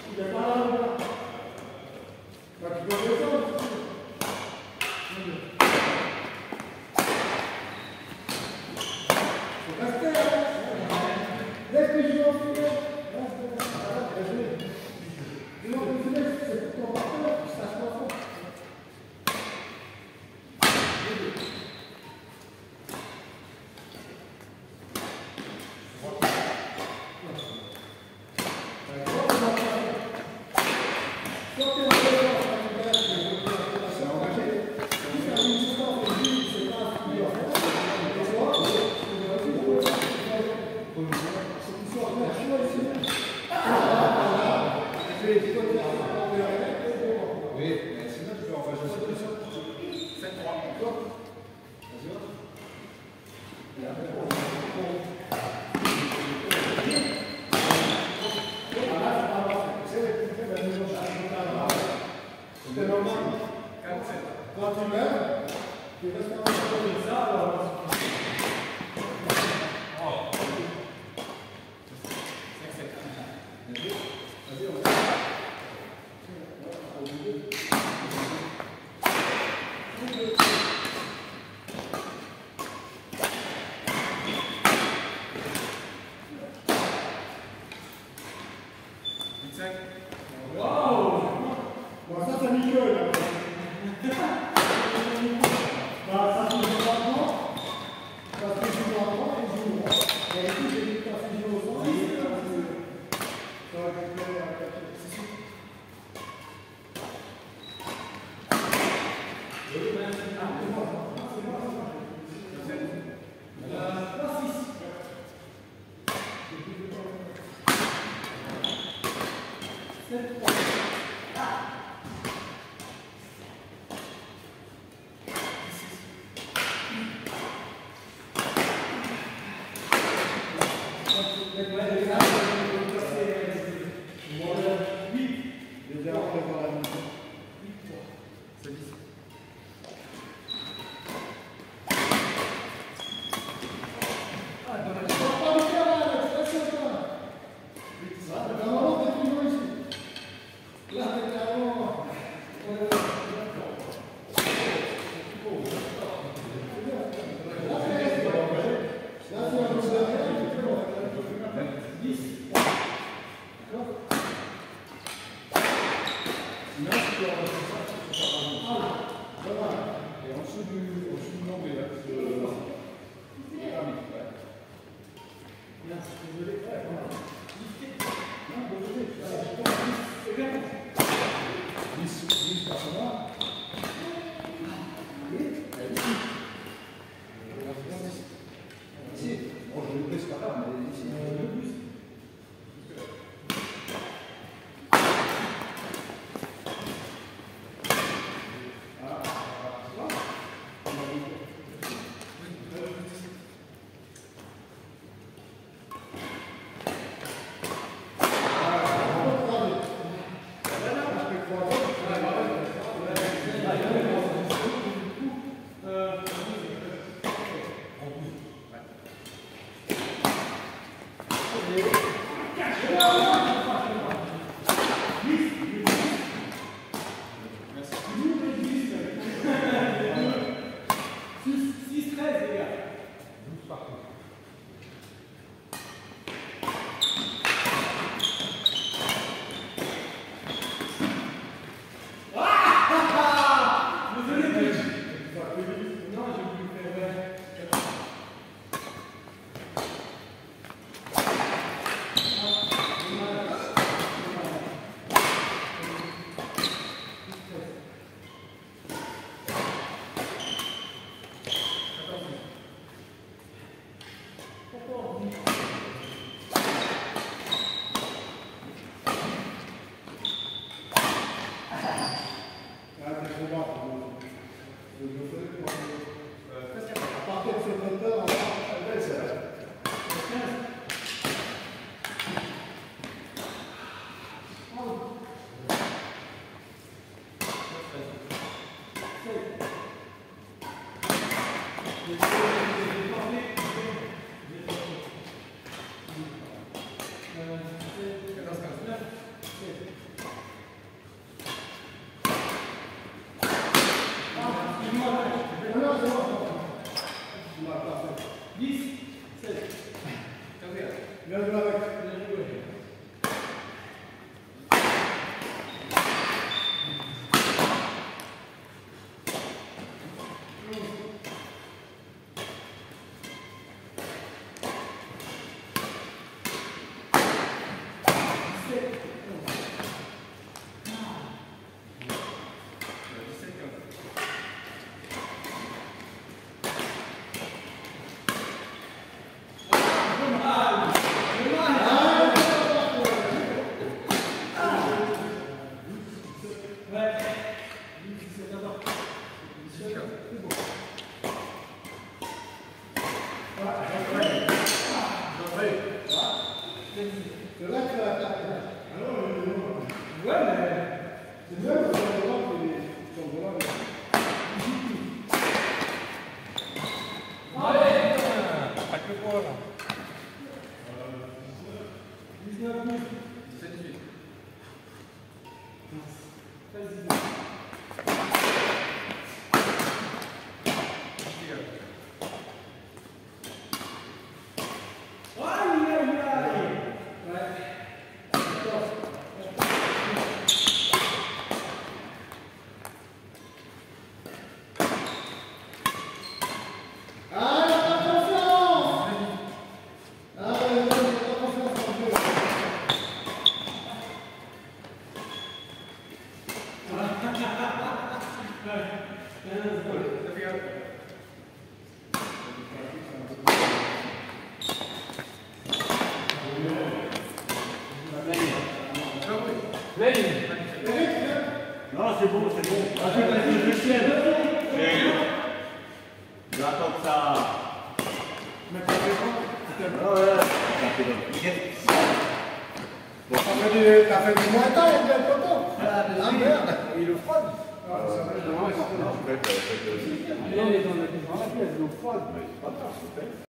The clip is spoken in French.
Il est pas là, là. Bah, tu dois descendre. Restez, laisse les joueurs filer. Dis-moi que tu laisses, c'est pour ton partenaire, tu saches quoi faire. Quand tu meurs, tu restes un peu comme ça, alors... Waouh! Bon, ça, c'est Michael, là. Ça, c'est le droit, parce que je joue à droite et je joue droit. Et du coup, j'ai dit que je joue au centre, ça va être clair à cacher. Ouais, mais c'est bien parce qu'on voit que les. Allez, pas que le poids là. 19 minutes. 17, 18. 13, 19. Non, c'est bon, c'est bon. J'attends que ça. Ah ouais. T'as fait du moins temps, il y a bien longtemps. Ah merde, il est froid. Non, il est dans la pièce, l'eau froide. Mais c'est pas grave, c'est fait.